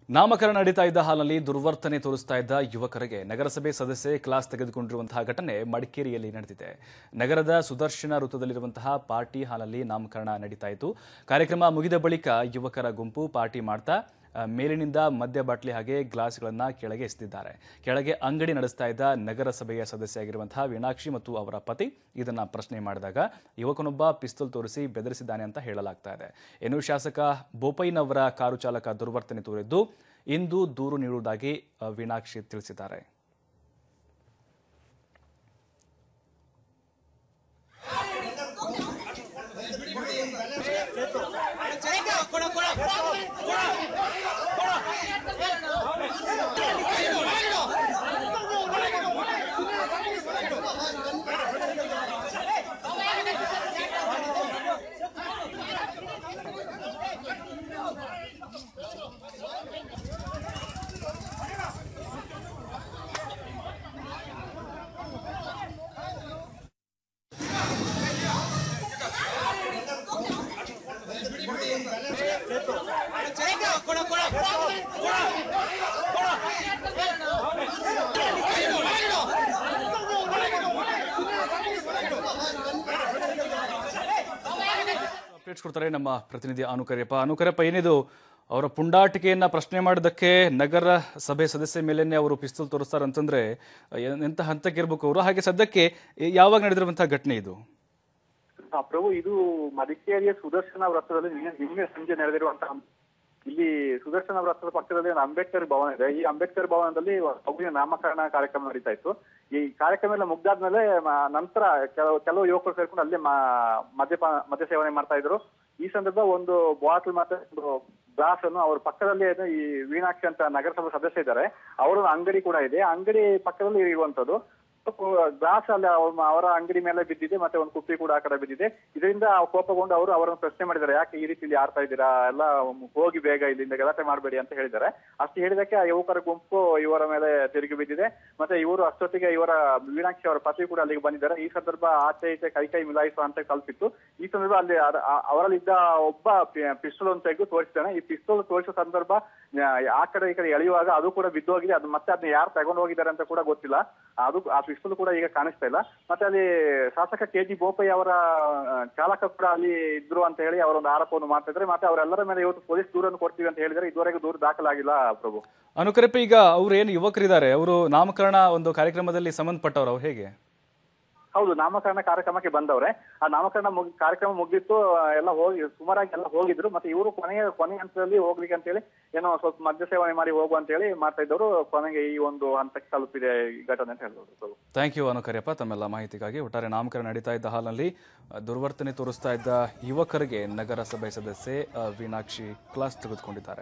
ನಾಮಕರಣ ನಡೀತಾ ಇದ್ದ ಹಾಲಲ್ಲಿ ದುರ್ವರ್ತನೆ ತೋರಿಸ್ತಾ ಇದ್ದ ಯುವಕರಿಗೆ ನಗರಸಭೆ ಸದಸ್ಯೆ ಕ್ಲಾಸ್ ತೆಗೆದುಕೊಂಡಿರುವಂತಹ ಘಟನೆ ಮಡಿಕೇರಿಯಲ್ಲಿ ನಡೆದಿದೆ. ನಗರದ ಸುದರ್ಶನ ವೃತ್ತದಲ್ಲಿರುವಂತಹ ಪಾರ್ಟಿ ಹಾಲಲ್ಲಿ ನಾಮಕರಣ ನಡೀತಾ ಇತ್ತು. ಕಾರ್ಯಕ್ರಮ ಮುಗಿದ ಬಳಿಕ ಯುವಕರ ಗುಂಪು ಪಾರ್ಟಿ ಮಾಡ್ತಾ ಮೇಲಿನಿಂದ ಮದ್ಯ ಬಾಟ್ಲಿ ಹಾಗೆ ಗ್ಲಾಸ್ಗಳನ್ನು ಕೆಳಗೆ ಎಸೆದಿದ್ದಾರೆ. ಕೆಳಗೆ ಅಂಗಡಿ ನಡೆಸ್ತಾ ಇದ್ದ ನಗರಸಭೆಯ ಸದಸ್ಯೆಯಾಗಿರುವಂತಹ ವೀಣಾಕ್ಷಿ ಮತ್ತು ಅವರ ಪತಿ ಇದನ್ನ ಪ್ರಶ್ನೆ ಮಾಡಿದಾಗ ಯುವಕನೊಬ್ಬ ಪಿಸ್ತೂಲ್ ತೋರಿಸಿ ಬೆದರಿಸಿದ್ದಾನೆ ಅಂತ ಹೇಳಲಾಗ್ತಾ ಇದೆ. ಇನ್ನು ಶಾಸಕ ಬೋಪಯ್ಯನವರ ಕಾರು ಚಾಲಕ ದುರ್ವರ್ತನೆ ತೋರಿದ್ದು ಇಂದು ದೂರು ನೀಡುವುದಾಗಿ ವೀಣಾಕ್ಷಿ ತಿಳಿಸಿದ್ದಾರೆ. ಅಪ್ಡೇಟ್ಸ್ ಕೊಡ್ತಾರೆ ನಮ್ಮ ಪ್ರತಿನಿಧಿ ಅನುಕರಪ್ಪ. ಏನಿದು ಅವರ ಪುಂಡಾಟಿಕೆಯನ್ನ ಪ್ರಶ್ನೆ ಮಾಡಿದಕ್ಕೆ ನಗರ ಸಭೆ ಸದಸ್ಯ ಮೇಲೇನೆ ಅವರು ಪಿಸ್ತೂಲ್ ತೋರಿಸ್ತಾರೆ ಅಂತಂದ್ರೆ ಎಂತ ಹಂತಕ್ಕೆ ಇರ್ಬೇಕು ಅವರು? ಹಾಗೆ ಸದ್ಯಕ್ಕೆ ಯಾವಾಗ ನಡೆದಿರುವಂತಹ ಘಟನೆ ಇದು? ಪ್ರಭು, ಇದು ಮಡಿಕೇರಿಯ ಸುದರ್ಶನ ವೃತ್ತದಲ್ಲಿ ನಿನ್ನೆ ಸಂಜೆ ನಡೆದಿರುವಂತಹ, ಇಲ್ಲಿ ಸುದರ್ಶನ ವೃತ್ತದ ಪಕ್ಕದಲ್ಲಿ ಒಂದು ಅಂಬೇಡ್ಕರ್ ಭವನ ಇದೆ. ಈ ಅಂಬೇಡ್ಕರ್ ಭವನದಲ್ಲಿ ಮಗುವಿನ ನಾಮಕರಣ ಕಾರ್ಯಕ್ರಮ ನಡೀತಾ ಇತ್ತು. ಈ ಕಾರ್ಯಕ್ರಮ ಎಲ್ಲ ಮುಗ್ದಾದ್ಮೇಲೆ ನಂತರ ಕೆಲವು ಯುವಕರು ಸೇರ್ಕೊಂಡು ಅಲ್ಲೇ ಮದ್ಯ ಸೇವನೆ ಮಾಡ್ತಾ ಇದ್ರು. ಈ ಸಂದರ್ಭ ಒಂದು ಬಾಟಲ್ ಮತ್ತೆ ಒಂದು ಗ್ಲಾಸ್ ಅನ್ನು ಅವ್ರ ಪಕ್ಕದಲ್ಲಿ ಈ ವೀಣಾಕ್ಷಿ ಅಂತ ನಗರಸಭಾ ಸದಸ್ಯ ಇದ್ದಾರೆ, ಅವರ ಅಂಗಡಿ ಕೂಡ ಇದೆ. ಅಂಗಡಿ ಪಕ್ಕದಲ್ಲಿ ಇರುವಂತದ್ದು ಗ್ಲಾಸ್ ಅಲ್ಲಿ ಅವರ ಅಂಗಡಿ ಮೇಲೆ ಬಿದ್ದಿದೆ, ಮತ್ತೆ ಒಂದು ಕುಪ್ಪಿ ಕೂಡ ಆ ಕಡೆ ಬಿದ್ದಿದೆ. ಇದರಿಂದ ಕೋಪಗೊಂಡು ಅವರು ಅವರನ್ನು ಪ್ರಶ್ನೆ ಮಾಡಿದ್ದಾರೆ, ಯಾಕೆ ಈ ರೀತಿ ಇಲ್ಲಿ ಆಡ್ತಾ ಇದ್ದೀರಾ, ಎಲ್ಲ ಹೋಗಿ ಬೇಗ ಇಲ್ಲಿಂದ ಗಲಾಟೆ ಮಾಡಬೇಡಿ ಅಂತ ಹೇಳಿದ್ದಾರೆ. ಅಷ್ಟು ಹೇಳಿದಕ್ಕೆ ಆ ಯುವಕರ ಗುಂಪು ಇವರ ಮೇಲೆ ತಿರುಗಿ ಬಿದ್ದಿದೆ. ಮತ್ತೆ ಇವರು ಅಷ್ಟೊತ್ತಿಗೆ ಇವರ ವೀಣಾಕ್ಷಿ ಅವರ ಪತಿ ಕೂಡ ಅಲ್ಲಿಗೆ ಬಂದಿದ್ದಾರೆ. ಈ ಸಂದರ್ಭ ಆಚೆ ಈಚೆ ಕೈ ಮಿಲಾಯಿಸುವ ಅಂತ ಕಲ್ಪಿತ್ತು. ಈ ಸಂದರ್ಭ ಅಲ್ಲಿ ಅವರಲ್ಲಿದ್ದ ಒಬ್ಬ ಪಿಸ್ತೂಲ್ ಅನ್ನು ತೆಗೆದು ತೋರಿಸಿದ್ದಾನೆ. ಈ ಪಿಸ್ತೂಲ್ ತೋರಿಸೋ ಸಂದರ್ಭ ಆ ಕಡೆ ಈ ಕಡೆ ಎಳೆಯುವಾಗ ಅದು ಕೂಡ ಬಿದ್ದೋಗಿದೆ. ಅದು ಮತ್ತೆ ಅದನ್ನ ಯಾರು ತಗೊಂಡು ಹೋಗಿದ್ದಾರೆ ಅಂತ ಕೂಡ ಗೊತ್ತಿಲ್ಲ. ಆ ಪಿಸ್ತೂಲ್ ಕೂಡ ಈಗ ಕಾಣಿಸ್ತಾ ಇಲ್ಲ. ಮತ್ತೆ ಅಲ್ಲಿ ಶಾಸಕ KG ಬೋಪಯ್ಯ ಅವರ ಚಾಲಕ ಕೂಡ ಅಲ್ಲಿ ಇದ್ರು ಅಂತ ಹೇಳಿ ಅವರೊಂದು ಆರೋಪವನ್ನು ಮಾಡ್ತಾ ಇದ್ದಾರೆ. ಮತ್ತೆ ಅವರೆಲ್ಲರ ಮೇಲೆ ಇವತ್ತು ಪೊಲೀಸ್ ದೂರನ್ನು ಕೊಡ್ತೀವಿ ಅಂತ ಹೇಳಿದರೆ ಇದುವರೆಗೂ ದೂರು ದಾಖಲಾಗಿಲ್ಲ. ಪ್ರಭು, ಅನುಕರಪ್ಪ, ಈಗ ಅವ್ರು ಏನು ಯುವಕರಿದ್ದಾರೆ, ಅವರು ನಾಮಕರಣ ಒಂದು ಕಾರ್ಯಕ್ರಮದಲ್ಲಿ ಸಂಬಂಧಪಟ್ಟವ್ರು, ಅವ್ರು ಹೇಗೆ? ಹೌದು, ನಾಮಕರಣ ಕಾರ್ಯಕ್ರಮಕ್ಕೆ ಬಂದವ್ರೆ. ಆ ನಾಮಕರಣ ಕಾರ್ಯಕ್ರಮ ಮುಗಿದಿತ್ತು, ಎಲ್ಲ ಹೋಗಿ ಸುಮಾರಾಗಿ ಎಲ್ಲ ಹೋಗಿದ್ರು. ಮತ್ತೆ ಇವರು ಕೊನೆ ಹಂತದಲ್ಲಿ ಹೋಗ್ಲಿಕ್ಕೆ ಅಂತ ಹೇಳಿ ಏನೋ ಸ್ವಲ್ಪ ಮದ್ಯ ಸೇವನೆ ಮಾಡಿ ಹೋಗುವ ಅಂತ ಹೇಳಿ ಮಾಡ್ತಾ ಇದ್ದವರು. ಕೊನೆಗೆ ಈ ಒಂದು ಹಂತಕ್ಕೆ ತಲುಪಿದೆ ಈ ಘಟನೆ ಅಂತ ಹೇಳ್ಬೋದು. ಥ್ಯಾಂಕ್ ಯು ಅನುಕರಪ್ಪ ತಮ್ಮೆಲ್ಲ ಮಾಹಿತಿಗಾಗಿ. ಒಟ್ಟಾರೆ ನಾಮಕರಣ ನಡೀತಾ ಇದ್ದ ಹಾಲ್ನಲ್ಲಿ ದುರ್ವರ್ತನೆ ತೋರಿಸ್ತಾ ಇದ್ದ ಯುವಕರಿಗೆ ನಗರಸಭೆ ಸದಸ್ಯೆ ವೀಣಾಕ್ಷಿ ಕ್ಲಾಸ್ ತೆಗೆದುಕೊಂಡಿದ್ದಾರೆ.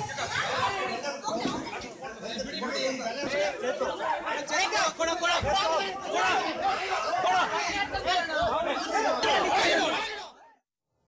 Go,